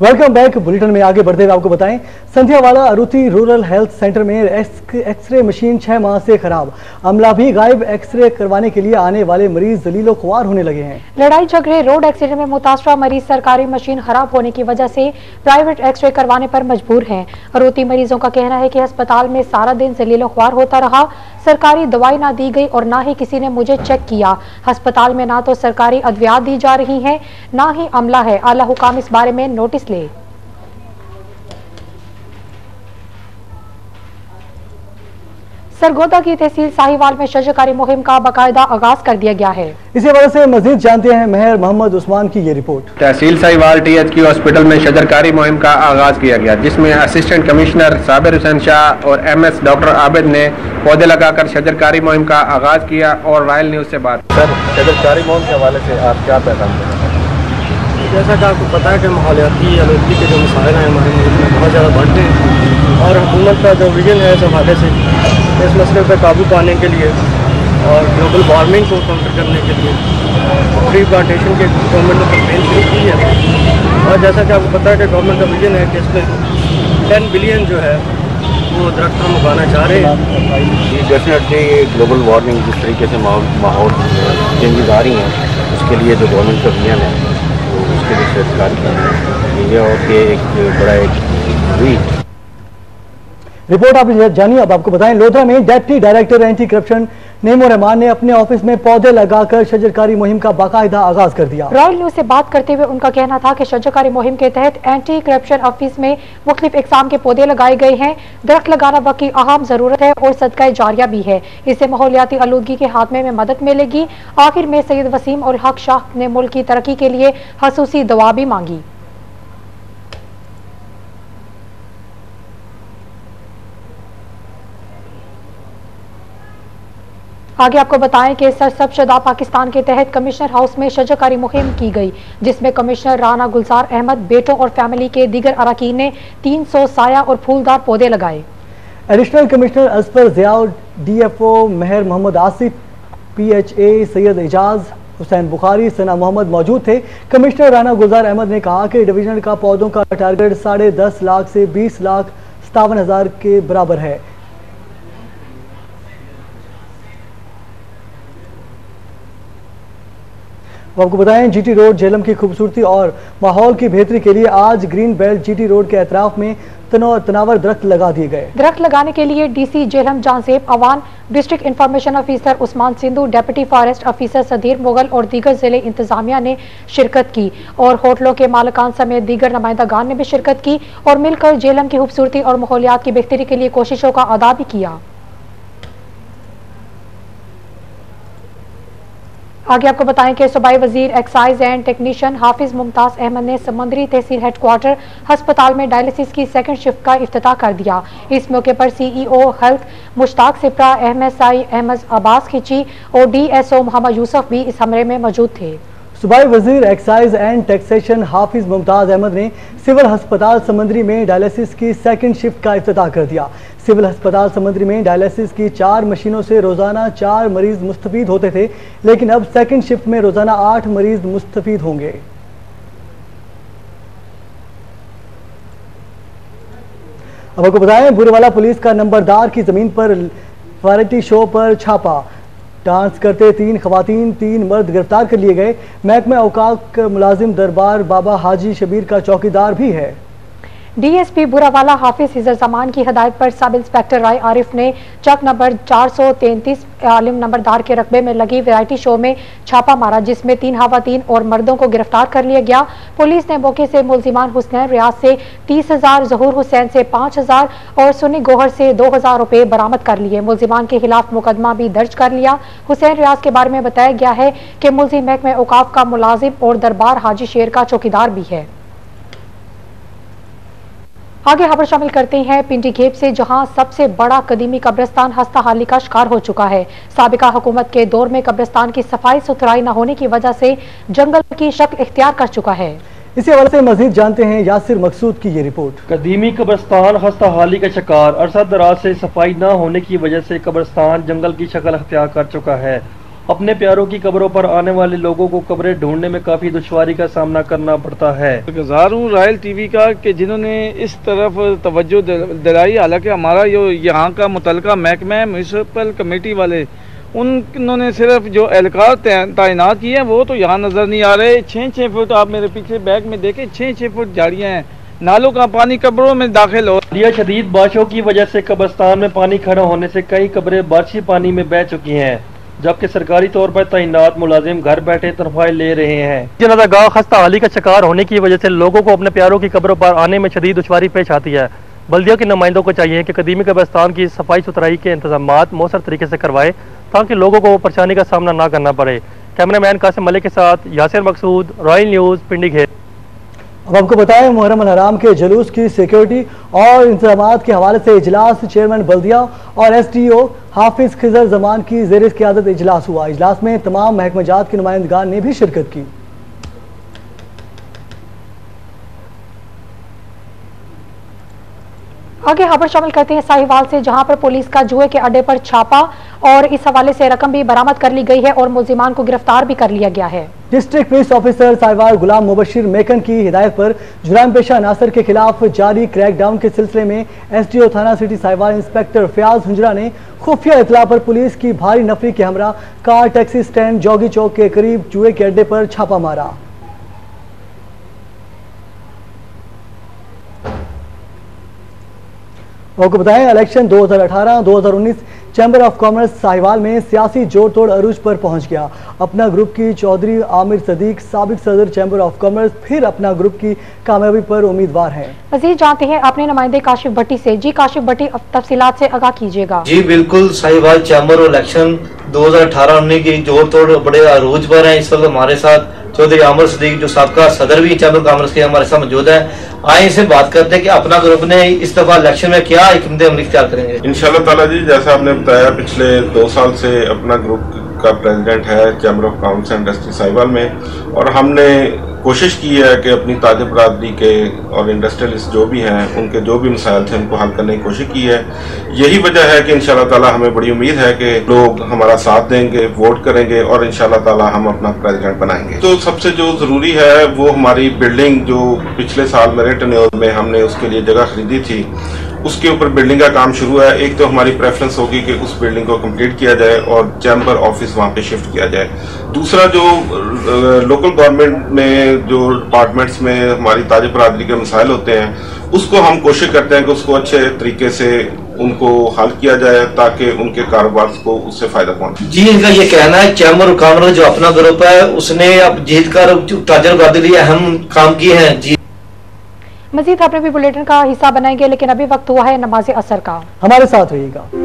Welcome back. Bulletin में आगे बढ़ते हुए आपको बताएं, संध्यावाला अरुति रूरल हेल्थ सेंटर में एक्सरे मशीन 6 माह से खराब, अमला भी गायब। एक्सरे करवाने के लिए आने वाले मरीज जलीलो ख्वार होने लगे हैं। लड़ाई झगड़े, रोड एक्सीडेंट में मुतासरा मरीज सरकारी मशीन खराब होने की वजह से प्राइवेट एक्सरे करवाने पर मजबूर हैं। अरुति मरीजों का कहना है कि अस्पताल में सारा दिन जलीलो ख्वार होता रहा, सरकारी दवाई ना दी गई और ना ही किसी ने मुझे चेक किया। अस्पताल में ना तो सरकारी अद्वियात दी जा रही हैं, ना ही अमला है। आला हुकाम इस बारे में नोटिस ले। सरगोदा की तहसील साहिवाल में शजरकारी मुहिम का बाकायदा आगाज कर दिया गया है। इसी वजह से मजीद जानते हैं मेहर मोहम्मद उस्मान की ये report. Tehsil Sahiwal THQ hospital में शजरकारी मुहिम का आगाज किया गया, जिसमें असिस्टेंट कमिश्नर साबिर हुसैन शाह और MS डॉक्टर आबिद ने पौधे लगाकर शजरकारी मुहिम का आगाज किया और रॉयल न्यूज से बात। सर, शजरकारी मुहिम के हवाले से आप क्या पैगाम देना चाहते हैं? जैसा कि आपको पता है कि माहौलियाती आलूदगी के जो मसाइल हैं हमारे मुल्क में बहुत ज़्यादा बढ़ते हैं और हुकूमत का जो विजन है इस हवाले से इस मसले पर काबू पाने के लिए और ग्लोबल वार्मिंग को काउंटर करने के लिए ट्री प्लांटेशन के गवर्नमेंट ने कैंपेन शुरू की है। और जैसा कि आपको पता है कि गवर्नमेंट का विजन है कि इसमें 10 बिलियन जो है वो दरख्त हम उगाना चाह रहे हैं। डेफिनेटली ग्लोबल वार्मिंग जिस तरीके से माहौल चेंजेस आ रही हैं, उसके लिए जो गवर्नमेंट का विजन है तो उसके लिए सरकार की ये और कि एक बड़ा एक रिपोर्ट आपने जानी। अब आपको बताएं, लोधरा में डेप्टी डायरेक्टर एंटी करप्शन नेमो रहमान ने अपने ऑफिस में पौधे लगाकर शजरकारी मुहिम का बाकायदा आगाज कर दिया। रॉयल न्यूज से बात करते हुए उनका कहना था कि शजरकारी मुहिम के तहत एंटी करप्शन ऑफिस में मुख्तलिफ इकसाम के पौधे लगाए गए हैं। दरख्त लगाना वक्त की अहम जरूरत है और सदका जारिया भी है। इससे माहौलियाती आलूदगी के खात्मे में मदद मिलेगी। आखिर में सैयद वसीम और हक शाह ने मुल्क की तरक्की के लिए खसूसी दुआ भी मांगी। आगे आपको बताएं कि सरसब्शदा पाकिस्तान के तहत कमिश्नर हाउस में शजरकारी मुहिम की गई, जिसमें कमिश्नर राना गुलजार अहमद, बेटों और फैमिली के दीगर अरकान ने 300 साया और फूलदार पौधे लगाए। Additional commissioner Asfar Ziaul, DFO Mehar Mohammad Asif, PHA Syed Ejaz Hussain Bukhari, Sana Mohammad मौजूद थे। कमिश्नर राना गुलजार अहमद ने कहा कि डिवीजन का पौधों का टारगेट 10.5 लाख से 20,57,000 के बराबर है। आपको बताएं, GT रोड झेलम की खूबसूरती और माहौल की बेहतरी के लिए आज ग्रीन बेल्ट GT रोड के अतराफ में तनावर दरख्त लगा दिए गए। दरख्त लगाने के लिए DC Jhelum Janzeb Awan, district information officer Usman Sindhu, deputy forest officer Sadeer Mughal और दीगर जिले इंतजामिया ने शिरकत की और होटलों के मालिकान समेत दीगर नुमाइंदगान ने भी शिरकत की और मिलकर झेलम की खूबसूरती और माहौलियात की बेहतरी के लिए कोशिशों का अदा भी किया। आगे आपको बताएं कि सूबाई वजीर excise and technician Hafiz Mumtaz Ahmad ने समंदरी तहसील हेडक्वार्टर अस्पताल में डायलिसिस की सेकंड शिफ्ट का इफ्तिताह कर दिया। इस मौके पर CEO health Mushtaq Sipra, MSI Ahmad Abbas Khichi और DSO मोहम्मद यूसुफ भी इस हमले में मौजूद थे। सूबाई वजीर excise and taxation Hafiz Mumtaz Ahmad ने सिविल अस्पताल समंदरी में डायलिसिस की सेकंड शिफ्ट का इफ्तिताह कर दिया। सिविल अस्पताल समंदरी में डायलिसिस की 4 मशीनों से रोजाना 4 मरीज मुस्तफीद होते थे, लेकिन अब सेकंड शिफ्ट में रोजाना 8 मरीज मुस्तफीद होंगे। अब आपको बताएं, बुरेवाला पुलिस का नंबरदार की जमीन पर वैरायटी शो पर छापा, डांस करते 3 खवातीन 3 मर्द गिरफ्तार कर लिए गए। महकमा औकाफ मुलाजिम दरबार बाबा हाजी शबीर का चौकीदार भी है। DSP बुरावाला हाफिज हिजर जमान की हदायत पर सब इंस्पेक्टर राय आरिफ ने चक नंबर 433 आलिम नंबरदार के रकबे में लगी वैरायटी शो में छापा मारा, जिसमें 3 खवातीन और मर्दों को गिरफ्तार कर लिया गया। पुलिस ने मौके से मुलजिमान हुसैन रियाज से 30,000, जहूर हुसैन से 5,000 और सुन्नी गोहर से 2,000 रुपए बरामद कर लिए। मुलजिमान के खिलाफ मुकदमा भी दर्ज कर लिया। हुसैन रियाज के बारे में बताया गया है कि मुलजिम महकमा औकाफ का मुलाजिम और दरबार हाजी शेर का चौकीदार भी है। आगे खबर शामिल करते हैं पिंडी घेप से, जहां सबसे बड़ा कदीमी कब्रिस्तान हस्ता हाली का शिकार हो चुका है। साबिका हुकूमत के दौर में कब्रिस्तान की सफाई सुथराई न होने की वजह से जंगल की शक्ल इख्तियार कर चुका है। इसी हवाले से मजीद जानते हैं यासिर मकसूद की ये रिपोर्ट। कदीमी कब्रिस्तान हस्ता हाली का शिकार, अरसा दराज से सफाई न होने की वजह से कब्रिस्तान जंगल की शक्ल इख्तियार कर चुका है अपने प्यारों की कब्रों पर आने वाले लोगों को कब्रें ढूंढने में काफ़ी दुश्वारी का सामना करना पड़ता है। गुजार हूँ रॉयल टीवी का कि जिन्होंने इस तरफ तवज्जो दिलाई। हालांकि हमारा जो यहाँ का मुतलका महकमा है, म्यूनसिपल कमेटी वाले, उन्होंने सिर्फ जो एहलकार तैनात किए हैं वो तो यहाँ नज़र नहीं आ रहे। 6-6 फुट, आप मेरे पीछे बैग में देखें, 6-6 फुट झाड़ियाँ हैं, नालों का पानी कब्रों में दाखिल हो। शदीद बारिशों की वजह से कब्रिस्तान में पानी खड़ा होने से कई कब्रें बारिशी पानी में बह चुकी हैं, जबकि सरकारी तौर पर तैनात मुलाजिम घर बैठे तनख्वाहें ले रहे हैं। जनाज़ागाह खस्ता हाली का शिकार होने की वजह से लोगों को अपने प्यारों की कब्रों पर आने में शदीद दुश्वारी पेश आती है। बल्दियों के नुमाइंदों को चाहिए कि कदीमी कब्रिस्तान की सफाई सुथराई के इंतजामात मौसर तरीके से करवाए ताकि लोगों को परेशानी का सामना ना करना पड़े। कैमरामैन कासिम मलिक के साथ यासिर मकसूद, रॉयल न्यूज़, पिंडी घेर। अब आपको बताएं, मुहर्रम अल हराम के जुलूस की सिक्योरिटी और इंतजामात के हवाले से इजलास चेयरमैन बल्दिया और SDO हाफिज खिजर जमान की ज़ेर क़ियादत इजलास हुआ। इजलास में तमाम महकमाजात के नुमाइंदगान ने भी शिरकत की। आगे खबर शामिल करते हैं साहिवाल से, जहां पर पुलिस का जुए के अड्डे पर छापा और इस हवाले से रकम भी बरामद कर ली गई है और मुलजिमान को गिरफ्तार भी कर लिया गया है। District police officer Sahiwal Ghulam Mubashir Maken की हिदायत पर जुराम पेशा अनासर के खिलाफ जारी क्रैकडाउन के सिलसिले में SDO thana city Sahiwal inspector Fayaz Hunjra ने खुफिया इतला पर पुलिस की भारी नफरी के हमरा car taxi stand Jogi Chowk के करीब जुए के अड्डे पर छापा मारा। आपको बताएं, election 2018-2019 chamber of commerce Sahiwal में सियासी जोड़ तोड़ अरूज पर पहुंच गया। अपना ग्रुप की चौधरी आमिर सदीक साबिक सदर चैम्बर ऑफ कॉमर्स फिर अपना ग्रुप की कामयाबी पर उम्मीदवार हैं। मजीद जानते हैं अपने नुमाइंदे काशिफ भट्टी से। जी काशिफ भट्टी, तफसीलात से आगाह कीजिएगा। जी बिल्कुल, साहिवाल चैम्बर इलेक्शन 2018-19 की जोड़ तोड़ बड़े अरूज पर है। इस वक्त हमारे साथ चौधरी आमिर सदीक जो साबका सदर भी चैम्बर कॉमर्स के हमारे साथ मौजूद है। आए इसे बात करते हैं कि अपना ग्रुप ने इस दफा इलेक्शन में क्या हिकमत अमली इख्तियार करेंगे। इंशाल्लाह ताला जी, जैसा आपने बताया, पिछले 2 साल से अपना ग्रुप का प्रेसिडेंट है chamber of commerce and industry Sahiwal में, और हमने कोशिश की है कि अपनी ताजे बरादरी के और इंडस्ट्रियलिस्ट जो भी हैं उनके जो भी मसाइल थे उनको हल करने की कोशिश की है। यही वजह है कि इंशाल्लाह ताला हमें बड़ी उम्मीद है कि लोग हमारा साथ देंगे, वोट करेंगे और इंशाल्लाह ताला हम अपना प्रेसिडेंट बनाएंगे। तो सबसे जो जरूरी है वो हमारी बिल्डिंग, जो पिछले साल मेरे टेन्योर में हमने उसके लिए जगह खरीदी थी, उसके ऊपर बिल्डिंग का काम शुरू है। एक तो हमारी प्रेफरेंस होगी कि उस बिल्डिंग को कंप्लीट किया जाए और चैम्बर ऑफिस वहाँ पे शिफ्ट किया जाए। दूसरा, जो लोकल गवर्नमेंट में जो डिपार्टमेंट्स में हमारी ताजे बरादरी के मसाइल होते हैं, उसको हम कोशिश करते हैं कि उसको अच्छे तरीके से उनको हल किया जाए ताकि उनके कारोबार को उससे फायदा पहुंचे। जी, इनका ये कहना है चैम्बर कॉमर्स जो अपना ग्रुप है उसने अब जीत कर ताजे बरादरी के लिए अहम काम किए हैं। जी, मजीद खबरें भी बुलेटिन का हिस्सा बनाएंगे, लेकिन अभी वक्त हुआ है नमाज असर का। हमारे साथ रहिएगा।